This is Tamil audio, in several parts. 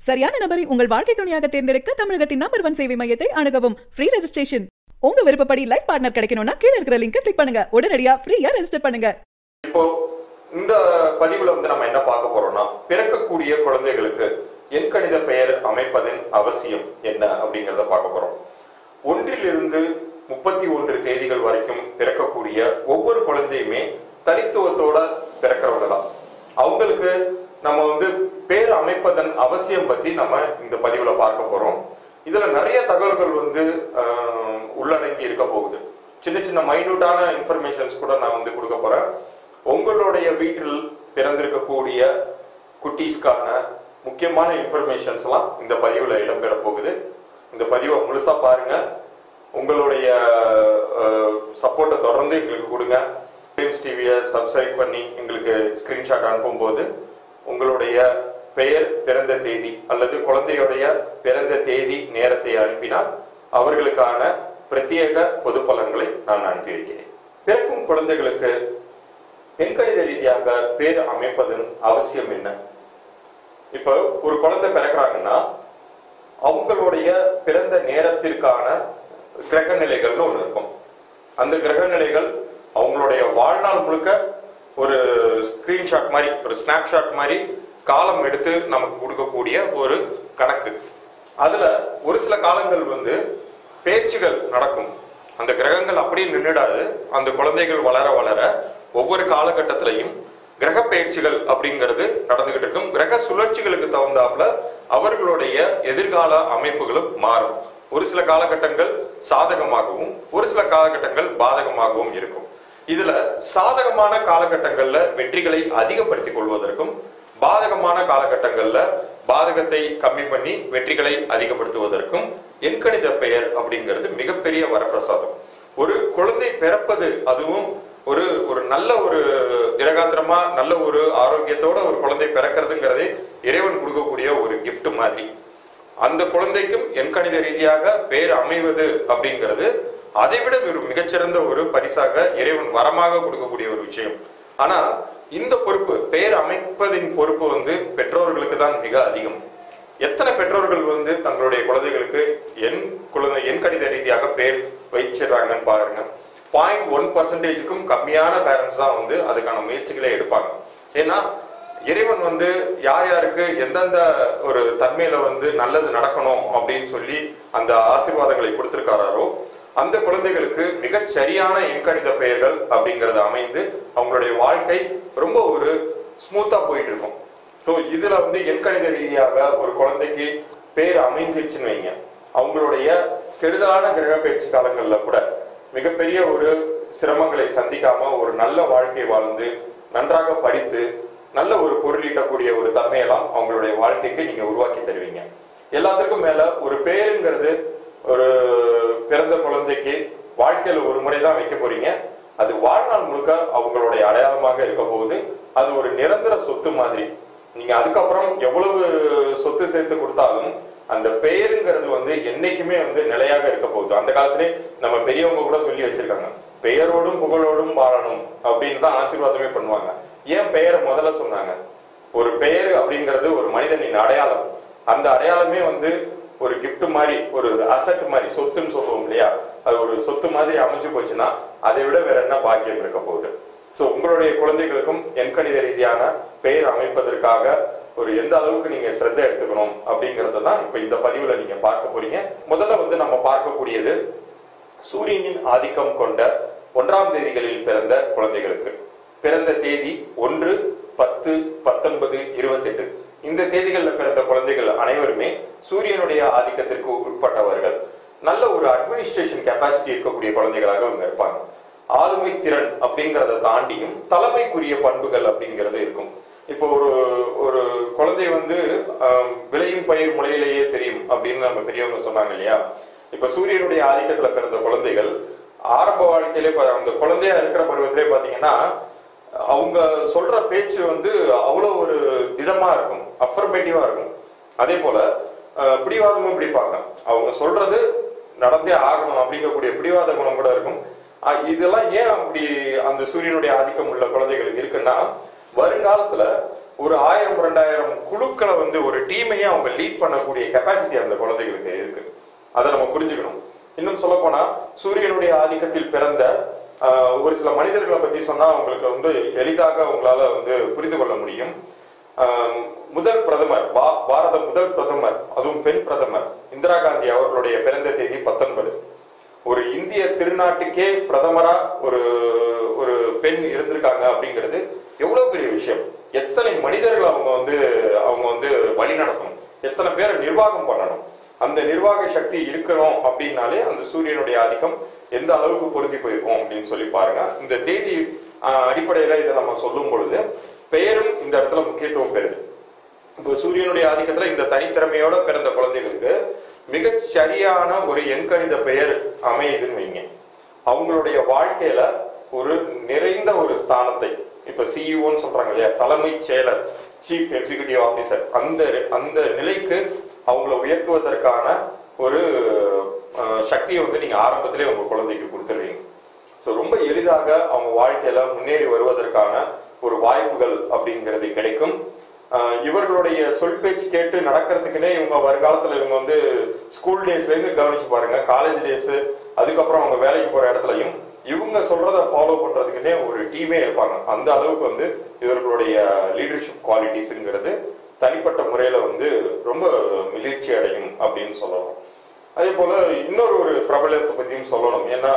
சரியான நபரை உங்கள் வாழ்க்கை துணையாக தேர்ந்தெடுக்க தமிழகத்தின் நம்பர் 1 சேவை மையத்தை அணுகவும். Free registration. உங்க விருப்பப்படி லைஃப் பார்ட்னர் கிடைக்கணும்னா கீழ இருக்கிற லிங்கை கிளிக் பண்ணுங்க. உடனடியா ஃப்ரீயா ரெஜிஸ்டர் பண்ணுங்க. இப்போ இந்த பதிவுல நம்ம என்ன பார்க்க போறோம்னா, பிறக்கக்கூடிய குழந்தைகளுக்கு எண்கணித பெயர் அமைப்பதன் அவசியம் என்ன அப்படிங்கறத பார்க்க போறோம். 1 இலிருந்து 31 தேதிகள் வரைக்கும் பிறக்கக்கூடிய ஒவ்வொரு குழந்தையுமே தனித்துவத்தோட பிறக்கிறவங்க தான். அவங்களுக்கு நம்ம பேர் அமைப்பதன் அவசியம் பத்தி நம்ம இந்த பதிவுல பார்க்க போறோம். இதுல நிறைய தகவல்கள் உள்ளடங்கி இருக்க போகுது. சின்ன சின்ன மைனூட்டான இன்ஃபர்மேஷன்ஸ் கூட நான் கொடுக்க போறேன். உங்களுடைய வீட்டில் பிறந்திருக்கக்கூடிய குட்டீஸ்க்கான முக்கியமான இன்ஃபர்மேஷன்ஸ் எல்லாம் இந்த பதிவுல இடம்பெற போகுது. இந்த பதிவை முழுசா பாருங்க. உங்களுடைய சப்போர்ட்டை தொடர்ந்து எங்களுக்கு கொடுங்க. டிவியை சப்ஸ்கிரைப் பண்ணி எங்களுக்கு ஸ்கிரீன்ஷாட் அனுப்பும் போது உங்களுடைய பெயர், பிறந்த தேதி அல்லது குழந்தையுடைய பிறந்த தேதி, நேரத்தை அனுப்பினால் அவர்களுக்கான பிரத்யேக பொது பலன்களை நான் அனுப்பி வைக்கிறேன். பிறக்கும் குழந்தைகளுக்கு எண்கணித ரீதியாக பேர் அமைப்பதன் அவசியம் என்ன? இப்ப ஒரு குழந்தை பிறக்கிறாங்கன்னா அவங்களுடைய பிறந்த நேரத்திற்கான கிரக நிலைகள்னு ஒண்ணு இருக்கும். அந்த கிரக நிலைகள் அவங்களுடைய வாழ்நாள் முழுக்க ஒரு ஸ்கிரீன்ஷாட் மாதிரி, ஒரு ஸ்னாப்ஷாட் மாதிரி காலம் எடுத்து நமக்கு கொடுக்கக்கூடிய ஒரு கணக்கு. அதுல ஒரு சில காலங்கள் பேச்சுகள் நடக்கும். அந்த கிரகங்கள் அப்படியே நின்றுடாது. அந்த குழந்தைகள் வளர வளர ஒவ்வொரு காலகட்டத்திலையும் கிரக பயிற்சிகள் அப்படிங்கிறது நடந்துகிட்டு இருக்கும். கிரக சுழற்சிகளுக்கு தகுந்தாப்புல அவர்களுடைய எதிர்கால அமைப்புகளும் மாறும். ஒரு சில காலகட்டங்கள் சாதகமாகவும் ஒரு சில காலகட்டங்கள் பாதகமாகவும் இருக்கும். இதுல சாதகமான காலகட்டங்கள்ல வெற்றிகளை அதிகப்படுத்திக் கொள்வதற்கும், பாதகமான காலகட்டங்கள்ல பாதகத்தை கம்மி பண்ணி வெற்றிகளை அதிகப்படுத்துவதற்கும் எண்கணித பெயர் அப்படிங்கிறது மிகப்பெரிய வரப்பிரசாதம். ஒரு குழந்தை பிறப்பது, அதுவும் ஒரு ஒரு நல்ல ஒரு திடகாத்திரமா நல்ல ஒரு ஆரோக்கியத்தோட ஒரு குழந்தை பிறக்கிறதுங்கிறதே இறைவன் கொடுக்கக்கூடிய ஒரு கிஃப்ட் மாதிரி. அந்த குழந்தைக்கும் எண்கணித ரீதியாக பெயர் அமைவது அப்படிங்கிறது அதைவிட ஒரு மிகச்சிறந்த ஒரு பரிசாக இறைவன் வரமாக கொடுக்கக்கூடிய ஒரு விஷயம். ஆனா இந்த பொறுப்பு, பெயர் அமைப்பதின் பொறுப்பு பெற்றோர்களுக்கு தான் மிக அதிகம். எத்தனை பெற்றோர்கள் தங்களுடைய குழந்தைகளுக்கு எண்கணித ரீதியாக பெயர் வைச்சிடறாங்கன்னு பாருங்க. 0.1% கம்மியான பேரண்ட்ஸ் தான் அதுக்கான முயற்சிகளை எடுப்பாங்க. ஏன்னா இறைவன் யார் யாருக்கு எந்தெந்த ஒரு தன்மையில நல்லது நடக்கணும் அப்படின்னு சொல்லி அந்த ஆசீர்வாதங்களை கொடுத்திருக்காரோ அந்த குழந்தைகளுக்கு மிகச் சரியான எண்கணித பெயர்கள் அப்படிங்கறது அமைந்து அவங்களுடைய வாழ்க்கை ரொம்ப ஒரு ஸ்மூத்தா போயிட்டு இருக்கும். ஸோ இதுல எண்கணித ரீதியாக ஒரு குழந்தைக்கு பேர் அமைஞ்சிருச்சுன்னு வைங்க, அவங்களுடைய கெடுதலான கிரக பயிற்சி காலங்கள்ல கூட மிகப்பெரிய ஒரு சிரமங்களை சந்திக்காம ஒரு நல்ல வாழ்க்கை வாழ்ந்து நன்றாக படித்து நல்ல ஒரு பொருளீட்டக்கூடிய ஒரு தன்மையெல்லாம் அவங்களுடைய வாழ்க்கைக்கு நீங்க உருவாக்கி தருவீங்க. எல்லாத்துக்கும் மேல ஒரு பேருங்கிறது ஒரு பிறந்த குழந்தைக்கு வாழ்க்கையில ஒரு முறைதான் வைக்க போறீங்க. அது வாழ்நாள் முழுக்க அவங்களுடைய அடையாளமாக இருக்க போகுது. அது ஒரு நிரந்தர சொத்து மாதிரி. நீங்க அதுக்கப்புறம் எவ்வளவு சொத்து சேர்த்து கொடுத்தாலும் அந்த பெயருங்கிறது என்னைக்குமே நிலையாக இருக்க போகுது. அந்த காலத்திலே நம்ம பெரியவங்க கூட சொல்லி வச்சிருக்காங்க, பெயரோடும் புகழோடும் வாழணும் அப்படின்னு தான் ஆசீர்வாதமே பண்ணுவாங்க. ஏன் பெயரை முதல்ல சொன்னாங்க? ஒரு பெயர் அப்படிங்கிறது ஒரு மனிதனின் அடையாளம். அந்த அடையாளமே ஒரு கிஃப்ட் மாதிரி, ஒரு அசட் மாதிரி, சொத்துன்னு சொல்லுவோம் இல்லையா, அது ஒரு சொத்து மாதிரி அமைஞ்சு போச்சுன்னா அதை விட வேற என்ன பாக்கியம் இருக்க போகுது. சோ உங்களுடைய குழந்தைகளுக்கும் எண்கணித ரீதியான பெயர் அமைப்பதற்காக ஒரு எந்த அளவுக்கு நீங்க சிரத்தை எடுத்துக்கணும் அப்படிங்கறத தான் இப்ப இந்த பதிவுல நீங்க பார்க்க போறீங்க. முதல்ல நம்ம பார்க்கக்கூடியது சூரியனின் ஆதிக்கம் கொண்ட 1ஆம் தேதிகளில் பிறந்த குழந்தைகளுக்கு. பிறந்த தேதி 1, 10, 19, 28 இந்த தேதிகளில் பிறந்த குழந்தைகள் அனைவருமே சூரியனுடைய ஆதிக்கத்திற்கு உட்பட்டவர்கள். நல்ல ஒரு அட்மினிஸ்ட்ரேஷன் கெப்பாசிட்டி இருக்கக்கூடிய குழந்தைகளாக அவங்க இருப்பாங்க. ஆளுமை திறன் அப்படிங்கறத தாண்டியும் தலைமைக்குரிய பண்புகள் அப்படிங்கிறது இருக்கும். இப்போ ஒரு குழந்தை விளையும் பயிர் முளையிலேயே தெரியும் அப்படின்னு நம்ம பெரியவங்க சொன்னாங்க இல்லையா. இப்ப சூரியனுடைய ஆதிக்கத்துல பிறந்த குழந்தைகள் ஆரம்ப வாழ்க்கையிலே அந்த குழந்தையா இருக்கிற பருவத்திலே பாத்தீங்கன்னா அவங்க சொல்ற பேச்சு அவ்வளவு ஒரு திடமா இருக்கும், அஃபர்மேட்டிவா இருக்கும். அதே போல பிடிவாதமும் பிடிப்பாங்க. அவங்க சொல்றது நடந்தே ஆகணும் அப்படிங்கக்கூடிய பிடிவாத குணம் கூட இருக்கும். இதெல்லாம் ஏன் அப்படி அந்த சூரியனுடைய ஆதிக்கம் உள்ள குழந்தைகளுக்கு இருக்குன்னா, வருங்காலத்துல ஒரு 1000-2000 குழுக்களை வந்து ஒரு டீமையே அவங்க லீட் பண்ணக்கூடிய கெப்பாசிட்டி அந்த குழந்தைகளுக்கு இருக்கு. அதை நம்ம புரிஞ்சுக்கணும். இன்னும் சொல்ல போனா சூரியனுடைய ஆதிக்கத்தில் பிறந்த ஒரு சில மனிதர்களை பத்தி சொன்னா உங்களுக்கு வந்து எளிதாக உங்களால வந்து புரிந்து கொள்ள முடியும். முதல் பிரதமர், பாரத முதல் பிரதமர், அதுவும் பெண் பிரதமர் இந்திரா காந்தி அவர்களுடைய பிறந்த தேதி 19. ஒரு இந்திய திருநாட்டுக்கே பிரதமரா ஒரு ஒரு பெண் இருந்திருக்காங்க அப்படிங்கிறது எவ்வளவு பெரிய விஷயம். எத்தனை மனிதர்கள் அவங்க வந்து வழி நடத்தணும், எத்தனை பேரை நிர்வாகம் பண்ணணும். அந்த நிர்வாக சக்தி இருக்கணும் அப்படின்னாலே அந்த சூரியனுடைய ஆதிக்கம் எந்த அளவுக்கு பொருந்தி போயிருக்கும் அப்படின்னு சொல்லி பாருங்க. இந்த தேதி அடிப்படையில இதை நம்ம சொல்லும் பொழுது பெயரும் இந்த இடத்துல முக்கியத்துவம் பெறுது. இப்போ சூரியனுடைய ஆதிக்கத்துல இந்த தனித்திறமையோட பிறந்த குழந்தைகளுக்கு மிக சரியான ஒரு எண்கணித பெயர் அமையுதுன்னு வைங்க, அவங்களுடைய வாழ்க்கையில ஒரு நிறைந்த ஒரு ஸ்தானத்தை, இப்ப சிஇஓன்னு சொல்றாங்க இல்லையா, தலைமைச் செயலர், சீஃப் எக்ஸிகியூட்டிவ் ஆபீசர், அந்த நிலைக்கு அவங்கள உயர்த்துவதற்கான ஒரு சக்தியை வந்து நீங்க ஆரம்பத்திலே உங்க குழந்தைக்கு கொடுத்துருவீங்க. ஸோ ரொம்ப எளிதாக அவங்க வாழ்க்கையில முன்னேறி வருவதற்கான ஒரு வாய்ப்புகள் அப்படிங்கிறது கிடைக்கும். இவர்களுடைய சொல் பேச்சு கேட்டு நடக்கிறதுக்குன்னே இவங்க வருங்காலத்துல இவங்க வந்து ஸ்கூல் டேஸ்ல இருந்து கவனிச்சு பாருங்க, காலேஜ் டேஸ், அதுக்கப்புறம் அவங்க வேலைக்கு போற இடத்துலயும் இவங்க சொல்றத ஃபாலோ பண்றதுக்குன்னே ஒரு டீமே இருப்பாங்க. அந்த அளவுக்கு வந்து இவர்களுடைய லீடர்ஷிப் குவாலிட்டிஸ்ங்கிறது தனிப்பட்ட முறையில வந்து ரொம்ப மிளிர்ச்சி அடையும் அப்படின்னு சொல்லலாம். அதே போல இன்னொரு ஒரு பிரபலத்தை பத்தியும் சொல்லணும். ஏன்னா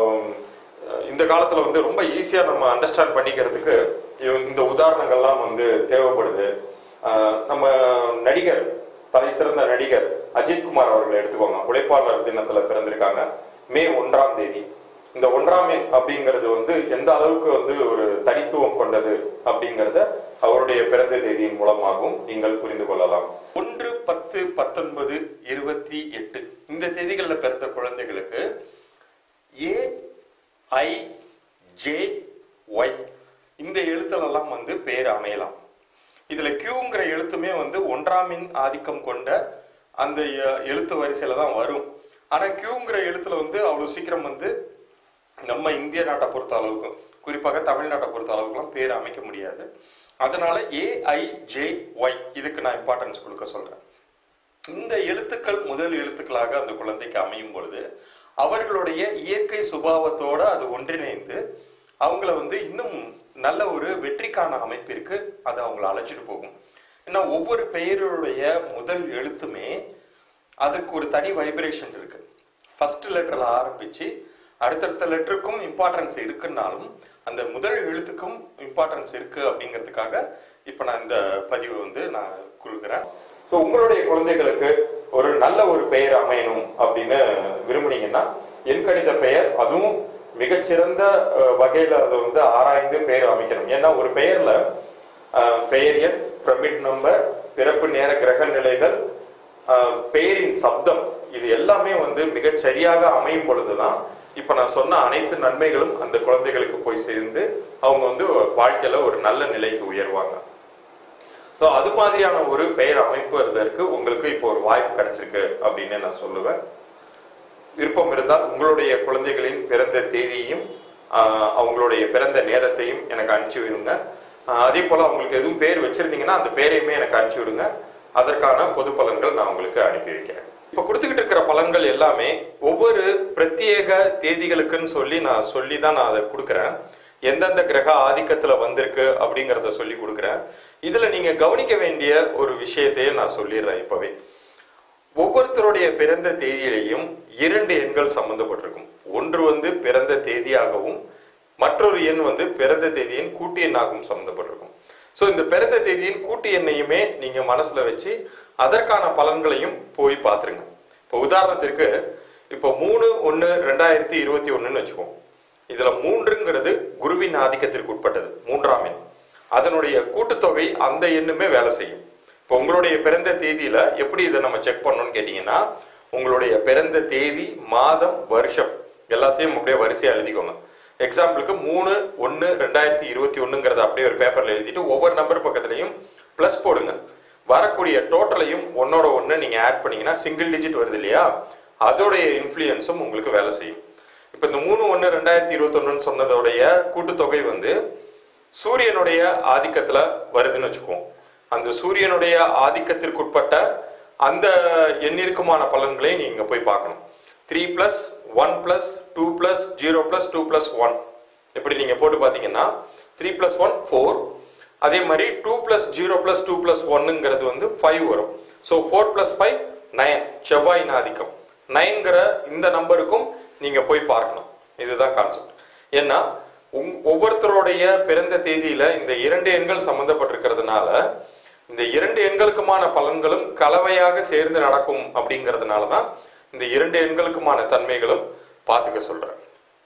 இந்த காலத்துல வந்து ரொம்ப ஈஸியா நம்ம அண்டர்ஸ்டாண்ட் பண்ணிக்கிறதுக்கு இந்த உதாரணங்கள்லாம் வந்து தேவைப்படுது. நம்ம நடிகர், தலை சிறந்த நடிகர் அஜித்குமார் அவர்களை எடுத்துக்கோங்க. உழைப்பாளர் தினத்துல பிறந்திருக்காங்க, மே 1ஆம் தேதி. இந்த 1ஆம் எண் அப்படிங்கிறது வந்து எந்த அளவுக்கு வந்து ஒரு தனித்துவம் கொண்டது அப்படிங்கிறத அவருடைய பிறந்த தேதியின் மூலமாகவும் நீங்கள் புரிந்து கொள்ளலாம். 1, 10, 19, 28 இந்த தேதிகளில் பிறந்த குழந்தைகளுக்கு AIJY இந்த எழுத்துலெல்லாம் வந்து பேர் அமையலாம். இதுல கியூங்கிற எழுத்துமே வந்து 1ஆம் எண் ஆதிக்கம் கொண்ட அந்த எழுத்து வரிசையில தான் வரும். ஆனா கியூங்கிற எழுத்துல வந்து அவ்வளவு சீக்கிரம் வந்து நம்ம இந்திய நாட்டை பொறுத்த அளவுக்கு, குறிப்பாக தமிழ்நாட்டை பொறுத்த அளவுக்குலாம் பேர் அமைக்க முடியாது. அதனால AIJY இதுக்கு நான் இம்பார்ட்டன்ஸ் கொடுக்க சொல்றேன். இந்த எழுத்துக்கள் முதல் எழுத்துக்களாக அந்த குழந்தைக்கு அமையும் பொழுது அவர்களுடைய இயற்கை சுபாவத்தோட அது ஒன்றிணைந்து அவங்கள வந்து இன்னும் நல்ல ஒரு வெற்றிக்கான அமைப்பிற்கு அது அவங்கள அழைச்சிட்டு போகும். ஏன்னா ஒவ்வொரு பெயருடைய முதல் எழுத்துமே அதுக்கு ஒரு தனி வைப்ரேஷன் இருக்கு. ஃபர்ஸ்ட் லெட்டர்ல ஆரம்பிச்சு அடுத்தடுத்த லெட்டருக்கும் இம்பார்ட்டன்ஸ் இருக்குன்னாலும் அந்த முதல் எழுத்துக்கும் இம்பார்ட்டன்ஸ் இருக்கு அப்படிங்கிறதுக்காக இப்ப நான் இந்த பதிவை வந்து நான் கொடுக்குறேன். ஸோ உங்களுடைய குழந்தைகளுக்கு ஒரு நல்ல ஒரு பெயர் அமையணும் அப்படின்னு விரும்புனீங்கன்னா எண்கணித பெயர், அதுவும் மிகச்சிறந்த வகையில அதை வந்து ஆராய்ந்து பெயர் அமைக்கணும். ஏன்னா ஒரு பெயர்ல பெயர் எண், பிரமிட் நம்பர், பிறப்பு நேர கிரக நிலைகள், பெயரின் சப்தம், இது எல்லாமே வந்து மிகச் சரியாக அமையும் பொழுதுதான் இப்ப நான் சொன்ன அனைத்து நன்மைகளும் அந்த குழந்தைகளுக்கு போய் சேர்ந்து அவங்க வந்து வாழ்க்கையில ஒரு நல்ல நிலைக்கு உயர்வாங்க. ஸோ அது மாதிரியான ஒரு பெயர் அமைப்பதற்கு உங்களுக்கு இப்போ ஒரு வாய்ப்பு கிடைச்சிருக்கு அப்படின்னு நான் சொல்லுவேன். விருப்பம் இருந்தால் உங்களுடைய குழந்தைகளின் பிறந்த தேதியையும் அவங்களுடைய பிறந்த நேரத்தையும் எனக்கு அனுப்பிச்சு விடுங்க. அதே போல அவங்களுக்கு எதுவும் பேர் வச்சிருந்தீங்கன்னா அந்த பேரையுமே எனக்கு அனுப்பிச்சு விடுங்க. அதற்கான பொது பலன்கள் நான் உங்களுக்கு அனுப்பி வைக்கிறேன். இப்ப கொடுத்துக்கிட்டு இருக்கிற பலன்கள் எல்லாமே ஒவ்வொரு பிரத்யேக தேதிகளுக்குன்னு சொல்லி தான் நான் அதை கொடுக்குறேன். எந்தெந்த கிரக ஆதிக்கத்துல வந்திருக்கு அப்படிங்கிறத சொல்லி கொடுக்குறேன். இதுல நீங்க கவனிக்க வேண்டிய ஒரு விஷயத்தையே நான் சொல்லிடுறேன் இப்பவே. ஒவ்வொருத்தருடைய பிறந்த தேதியிலையும் 2 எண்கள் சம்பந்தப்பட்டிருக்கும். ஒன்று வந்து பிறந்த தேதியாகவும் மற்றொரு எண் வந்து பிறந்த தேதியின் கூட்டு எண்ணாகவும் சம்பந்தப்பட்டிருக்கும். ஸோ இந்த பிறந்த தேதியின் கூட்டு எண்ணையுமே நீங்க மனசுல வச்சு அதற்கான பலன்களையும் போய் பார்த்துருங்க. இப்போ உதாரணத்திற்கு இப்போ 3/1/2021 வச்சுக்கோம். இதுல 3ங்கிறது குருவின் ஆதிக்கத்திற்கு உட்பட்டது, 3ஆம் எண். அதனுடைய கூட்டுத்தொகை அந்த எண்ணுமே வேலை செய்யும். இப்போ உங்களுடைய பிறந்த தேதியில எப்படி இதை நம்ம செக் பண்ணணும்னு கேட்டீங்கன்னா, உங்களுடைய பிறந்த தேதி, மாதம், வருஷம் எல்லாத்தையும் அப்படியே வரிசையா எழுதிக்கோங்க. எக்ஸாம்பிளுக்கு 3/1/2021 அப்படியே ஒரு பேப்பர்ல எழுதிட்டு ஒவ்வொரு நம்பர் பக்கத்துலையும் பிளஸ் போடுங்க. வரக்கூடிய டோட்டலையும் 1ஓட 1 நீங்க ஆட் பண்ணீங்கன்னா சிங்கிள் டிஜிட் வருது இல்லையா, அதோடைய இன்ஃப்ளூயன்ஸும் உங்களுக்கு வேலை செய்யும். இப்ப இந்த 3/1/2021 சொன்னதோடைய கூட்டுத்தொகை வந்து சூரியனுடைய ஆதிக்கத்துல வருதுன்னு வச்சுக்குவோம். அந்த சூரியனுடைய ஆதிக்கத்திற்குட்பட்ட அந்த எண்ணிற்குமான பலன்களை நீங்க போய் பார்க்கணும். 3 + 1 + 2 + 0 + 2 + 1 இப்படி நீங்க போட்டு பாத்தீங்கன்னா 3 + 1 4. அதே மாதிரி 2 + 0 + 2 + 1ங்கிறது வந்து 5 வரும். ஸோ 4 + 5 9. செவ்வாயின் ஆதிக்கம் 9ங்கிற இந்த நம்பருக்கும் நீங்க போய் பார்க்கணும். இதுதான் கான்செப்ட். ஏன்னா ஒவ்வொருத்தருடைய பிறந்த தேதியில இந்த 2 எண்கள் சம்பந்தப்பட்டிருக்கிறதுனால இந்த 2 எண்களுக்குமான பலன்களும் கலவையாக சேர்ந்து நடக்கும். அப்படிங்கிறதுனால தான் இந்த 2 எண்களுக்குமான தன்மைகளும் பார்த்துக்க சொல்றேன்.